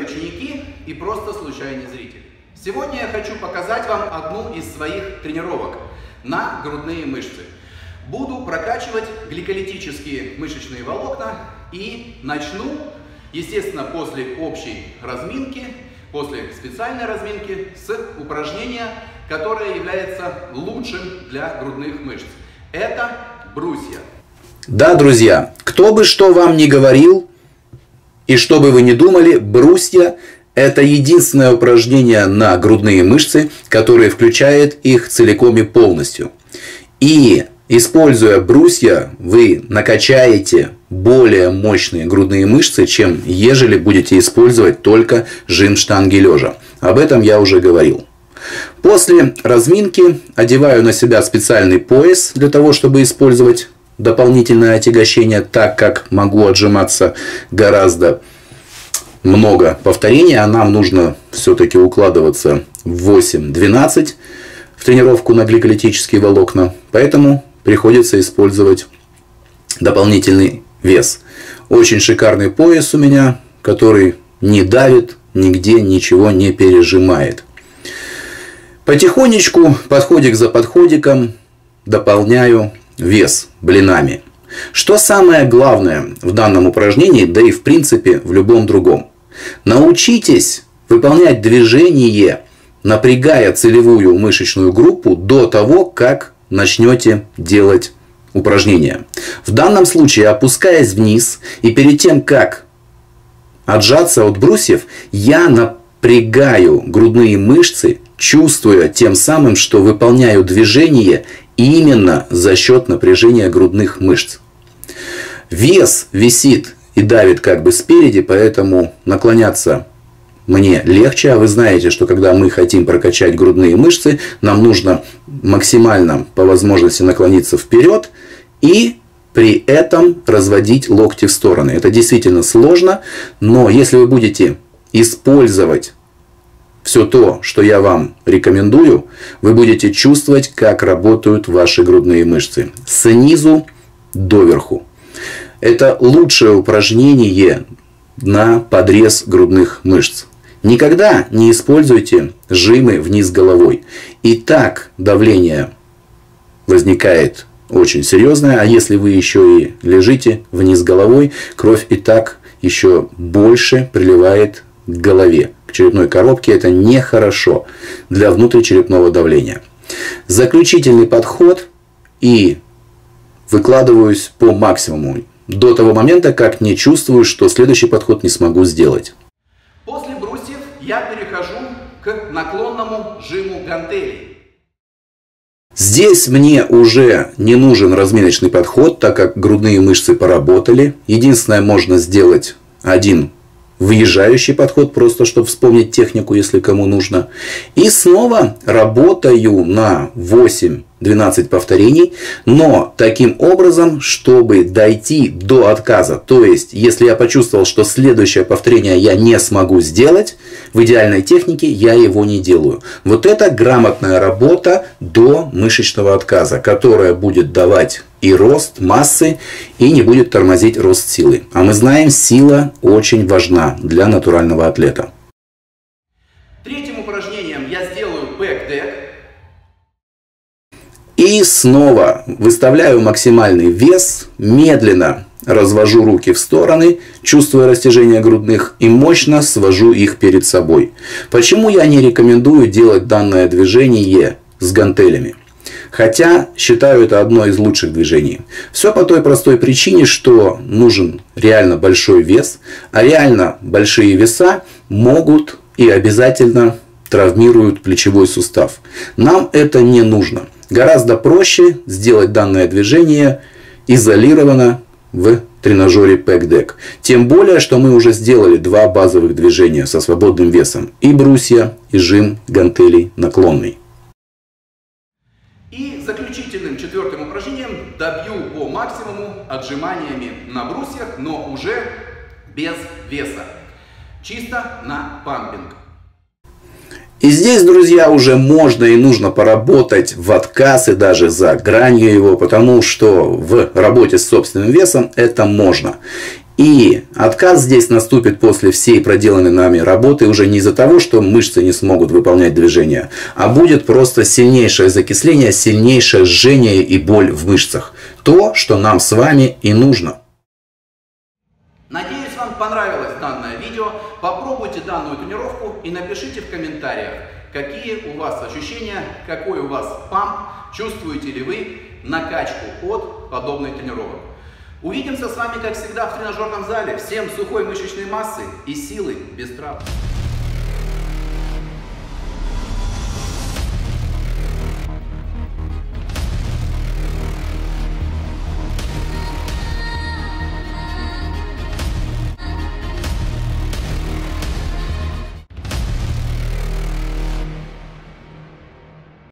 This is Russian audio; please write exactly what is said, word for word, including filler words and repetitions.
ученики и просто случайный зритель. Сегодня я хочу показать вам одну из своих тренировок на грудные мышцы. Буду прокачивать гликолитические мышечные волокна и начну, естественно, после общей разминки, после специальной разминки с упражнения, которое является лучшим для грудных мышц. Это брусья. Да, друзья, кто бы что вам ни говорил и что бы вы ни думали, брусья – это единственное упражнение на грудные мышцы, которое включает их целиком и полностью. И используя брусья, вы накачаете более мощные грудные мышцы, чем ежели будете использовать только жим штанги лежа. Об этом я уже говорил. После разминки одеваю на себя специальный пояс для того, чтобы использовать дополнительное отягощение, так как могу отжиматься гораздо много повторений, а нам нужно все-таки укладываться в восемь-двенадцать в тренировку на гликолитические волокна, поэтому приходится использовать дополнительный вес. Очень шикарный пояс у меня, который не давит, нигде ничего не пережимает. Потихонечку, подходик за подходиком, дополняю вес блинами. Что самое главное в данном упражнении, да и в принципе в любом другом. Научитесь выполнять движение, напрягая целевую мышечную группу до того, как начнете делать упражнение. В данном случае, опускаясь вниз и перед тем, как отжаться от брусьев, я напрягаю грудные мышцы, чувствуя тем самым, что выполняю движение именно за счет напряжения грудных мышц. Вес висит и давит как бы спереди, поэтому наклоняться мне легче. А вы знаете, что когда мы хотим прокачать грудные мышцы, нам нужно максимально по возможности наклониться вперед и при этом разводить локти в стороны. Это действительно сложно, но если вы будете использовать все то, что я вам рекомендую, вы будете чувствовать, как работают ваши грудные мышцы. Снизу доверху. Это лучшее упражнение на подрез грудных мышц. Никогда не используйте жимы вниз головой. И так давление возникает очень серьезное. А если вы еще и лежите вниз головой, кровь и так еще больше приливает к голове. К черепной коробке. Это нехорошо для внутричерепного давления. Заключительный подход и выкладываюсь по максимуму. До того момента, как не чувствую, что следующий подход не смогу сделать. После брусьев я перехожу к наклонному жиму гантелей. Здесь мне уже не нужен разминочный подход, так как грудные мышцы поработали. Единственное, можно сделать один въезжающий подход, просто чтобы вспомнить технику, если кому нужно. И снова работаю на восемь-двенадцать повторений, но таким образом, чтобы дойти до отказа. То есть, если я почувствовал, что следующее повторение я не смогу сделать, в идеальной технике я его не делаю. Вот это грамотная работа до мышечного отказа, которая будет давать и рост массы, и не будет тормозить рост силы. А мы знаем, сила очень важна для натурального атлета. Третьим упражнением я сделаю бэк-дек. И снова выставляю максимальный вес, медленно развожу руки в стороны, чувствуя растяжение грудных, и мощно свожу их перед собой. Почему я не рекомендую делать данное движение с гантелями? Хотя считаю это одно из лучших движений. Все по той простой причине, что нужен реально большой вес, а реально большие веса могут и обязательно травмируют плечевой сустав. Нам это не нужно. Гораздо проще сделать данное движение изолированно в тренажере пэк-дек. Тем более, что мы уже сделали два базовых движения со свободным весом. И брусья, и жим гантелей наклонный. И заключительным четвертым упражнением добью по максимуму отжиманиями на брусьях, но уже без веса. Чисто на пампинг. И здесь, друзья, уже можно и нужно поработать в отказ и даже за гранью его, потому что в работе с собственным весом это можно. И отказ здесь наступит после всей проделанной нами работы уже не из-за того, что мышцы не смогут выполнять движения, а будет просто сильнейшее закисление, сильнейшее жжение и боль в мышцах. То, что нам с вами и нужно. Надеюсь, вам понравилось данное видео. Попробуйте данную тренировку и напишите в комментариях, какие у вас ощущения, какой у вас памп, чувствуете ли вы накачку от подобной тренировок. Увидимся с вами, как всегда, в тренажерном зале. Всем сухой мышечной массы и силы без травм.